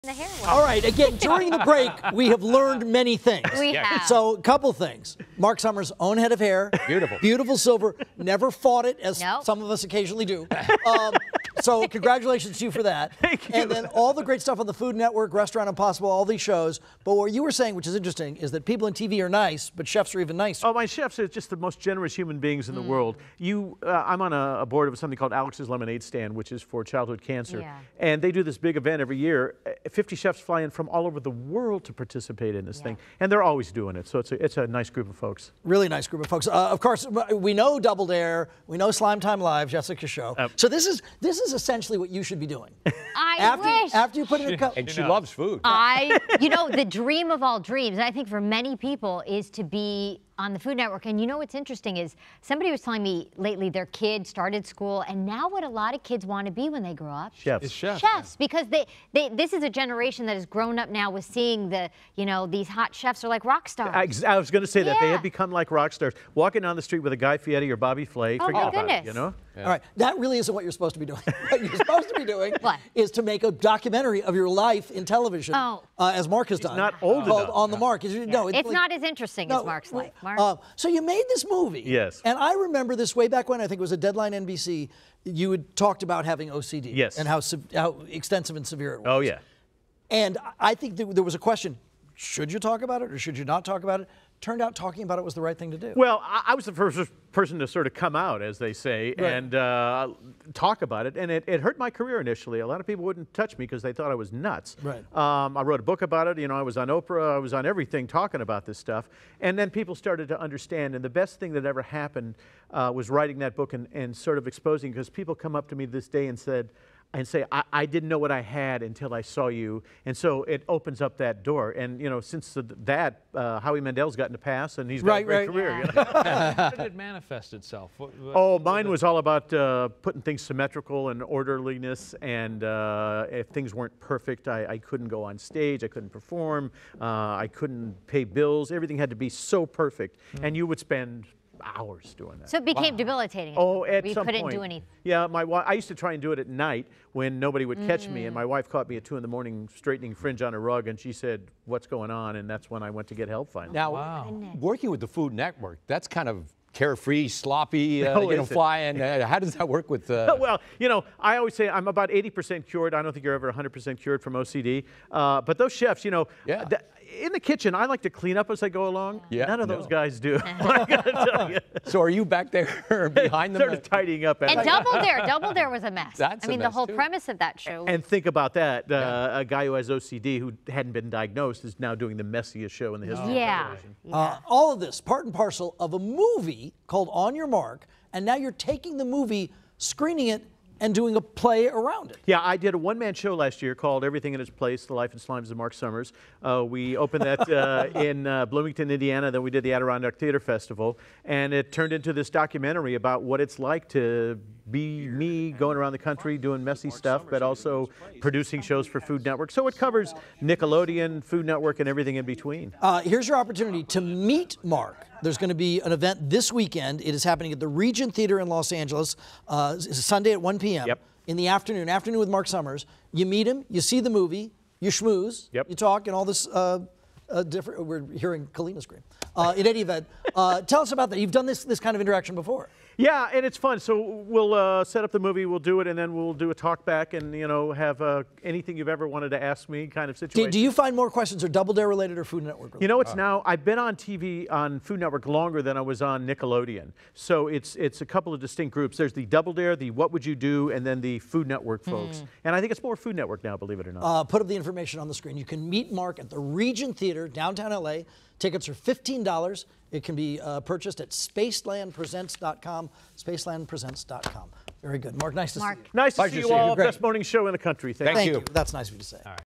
The hair was. All right, again, during the break, we have learned many things. We have. So, a couple things. Marc Summers' own head of hair. Beautiful. Beautiful silver. Never fought it, as Nope. some of us occasionally do. So, congratulations to you for that. Thank you. And then all the great stuff on the Food Network, Restaurant Impossible, all these shows. But what you were saying, which is interesting, is that people in TV are nice, but chefs are even nicer. Oh, my chefs are just the most generous human beings in the world. I'm on a board of something called Alex's Lemonade Stand, which is for childhood cancer. Yeah. And they do this big event every year. 50 chefs fly in from all over the world to participate in this thing. And they're always doing it. So it's a nice group of folks. Really nice group of folks. Of course, we know Double Dare. We know Slime Time Live, Jessica's show. So this is essentially what you should be doing. I wish. After you put it in a cup. And she loves food. You know, the dream of all dreams, and I think for many people, is to be on the Food Network. And you know what's interesting is somebody was telling me lately their kid started school, and now what a lot of kids want to be when they grow up? Chefs. It's chefs. Chefs, because this is a generation that has grown up now with seeing these hot chefs are like rock stars. I was going to say that. They Yeah. have become like rock stars. Walking down the street with a Guy Fieri or Bobby Flay, Oh, forget my about it, goodness. you know? All right, that really isn't what you're supposed to be doing. What you're supposed to be doing What? is to make a documentary of your life in television, Oh. As Marc has done. not old called enough. On the Mark. No, It's like- not as interesting as Marc's life. Marc? So you made this movie. Yes. And I remember this way back when, I think it was a Deadline NBC, you had talked about having OCD. Yes. And how extensive and severe it was. Oh, yeah. And I think there was a question, should you talk about it or should you not talk about it? Turned out talking about it was the right thing to do. Well, I was the first person to sort of come out, as they say, Right. and talk about it. And it hurt my career initially. A lot of people wouldn't touch me because they thought I was nuts. Right. I wrote a book about it. You know, I was on Oprah. I was on everything talking about this stuff. And then people started to understand. And the best thing that ever happened was writing that book and sort of exposing, because people come up to me this day and say, I didn't know what I had until I saw you. And so it opens up that door. And, you know, since that, Howie Mandel's gotten to pass, and he's got a great career. Yeah. You know? How did it manifest itself? Oh, mine was all about putting things symmetrical and orderliness. And if things weren't perfect, I couldn't go on stage. I couldn't perform. I couldn't pay bills. Everything had to be so perfect. And you would spend hours doing that. So it became debilitating. Oh, at We some couldn't point. do anything. Yeah, I used to try and do it at night when nobody would catch me, and my wife caught me at 2 in the morning straightening fringe on a rug, and she said, "What's going on?" And that's when I went to get help finally. Now, working with the Food Network, that's kind of carefree, sloppy, Oh, is it? flying. How does that work with? Well, you know, I always say I'm about 80% cured. I don't think you're ever 100% cured from OCD. But those chefs, you know, Yeah. In the kitchen, I like to clean up as I go along. Yeah, None of those no. guys do. I gotta tell you. So are you back there behind them? Sort of tidying up. And Double Dare was a mess. That's I a mean, the mess, whole too. premise of that show. And think about that. A guy who has OCD who hadn't been diagnosed is now doing the messiest show in the history of yeah. television. All of this, part and parcel of a movie called On Your Mark, and now you're taking the movie, screening it, and doing a play around it. Yeah, I did a one-man show last year called Everything in Its Place, The Life and Slimes of Marc Summers. We opened that in Bloomington, Indiana, then we did the Adirondack Theater Festival, and it turned into this documentary about what it's like to be me going around the country doing messy stuff, but also producing shows for Food Network. So it covers Nickelodeon, Food Network, and everything in between. Here's your opportunity to meet Marc. There's going to be an event this weekend. It is happening at the Regent Theater in Los Angeles. It's Sunday at 1 p.m. Yep. In the afternoon with Marc Summers. You meet him, you see the movie, you schmooze, Yep. you talk, and all this different. We're hearing Kalina scream. In any event, tell us about that. You've done this kind of interaction before. Yeah, and it's fun. So we'll set up the movie, we'll do it, and then we'll do a talk back and, you know, have anything you've ever wanted to ask me kind of situation. Do you find more questions are Double Dare related or Food Network related? You know, it's now, I've been on TV on Food Network longer than I was on Nickelodeon. So it's a couple of distinct groups. There's the Double Dare, the What Would You Do, and then the Food Network folks. And I think it's more Food Network now, believe it or not. Put up the information on the screen. You can meet Marc at the Regent Theater, downtown LA. Tickets are $15. It can be purchased at spacelandpresents.com, spacelandpresents.com. Very good. Marc, nice to see you. Nice to Pleasure see to you see you. all. Great. Best morning show in the country. Thank you. Thank Thank you. you. That's nice of you to say. All right.